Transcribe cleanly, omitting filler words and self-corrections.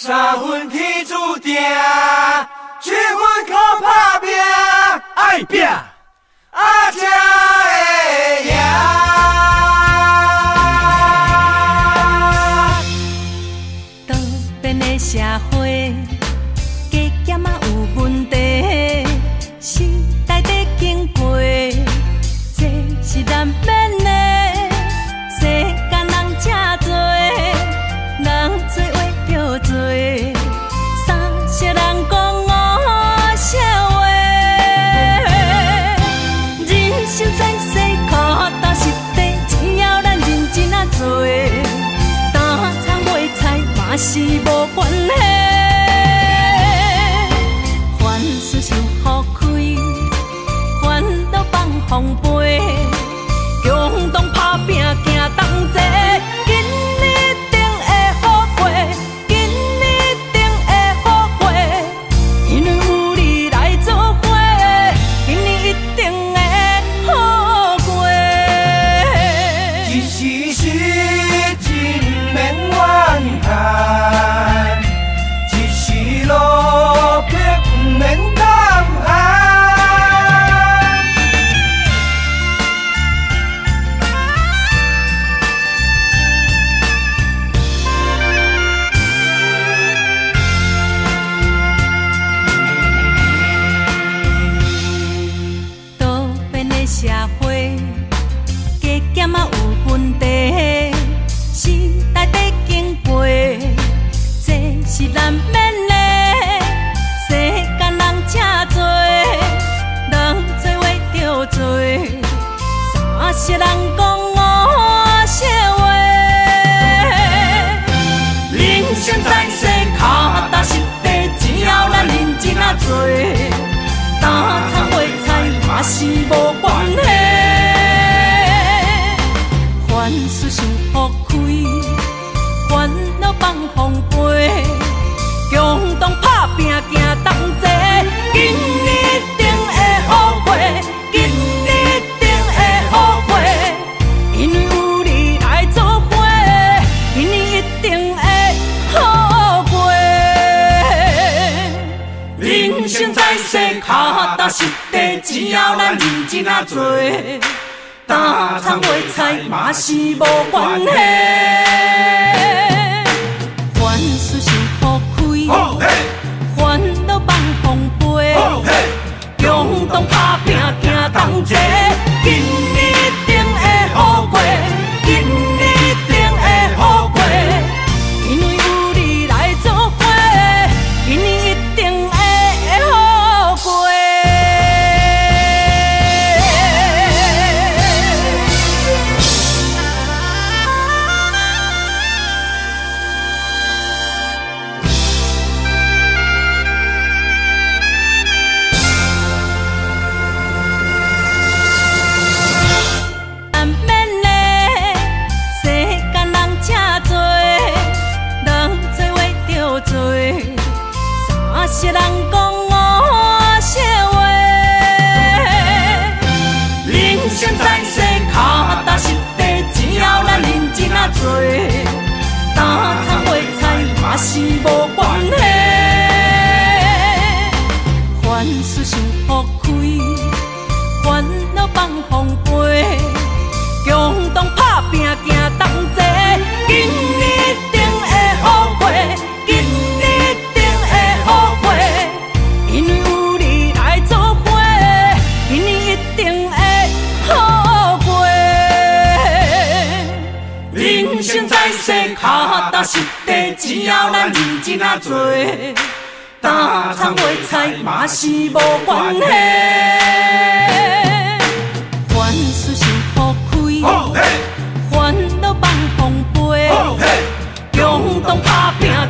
三分天注定，七分靠打拼，爱拼，才会赢。 多变的社会，加减啊有问题，时代在经过，这是难免的。世间人真多，人做话着做，三色人讲五色话。人生在世，脚踏实地，只要咱认真啊做，打苍卖菜嘛是无关系。凡事想好开，烦恼放风飞。共同打拼，行同齐，今日一定会好过，今日一定会好过，因为有你来作伙，今日一定会好过。 一时失志免怨叹，一时路撇不免胆寒。 社会加减啊有问题，时代在经过，这是难免的。世间人真多，人做话着做，三色人讲五色话。人生在世，脚踏实地，只要咱认真啊做，打苍卖菜嘛是无关系。凡事想好开，烦恼放风飞，共同打拼行同齐，今日一定会好过，今日一定会好过，因为有你来作伙，今日一定会好过。人生在世，脚踏实地，只要咱认真啊做，打苍卖菜嘛是无关系。凡事想好开，烦恼放风飞，共同打拼行同齐，今日一定会好过，今日一定会好过，因为有你来作伙，今日一定会好过。难免的，世间人真多，人做话着做，三色人讲五色话。人生在世，脚踏实地，只要咱认真啊做，打苍卖菜嘛是无关系。凡事想好开，烦恼放风飞，共同打拼行同齐，今日一定会好过，今日一定会好过，因为有你来作伙，今日一定会好过。人生在世，脚踏实地，只要咱认真啊做，打苍卖菜嘛是无关系。凡事想好开，烦恼放风飞，共同打拼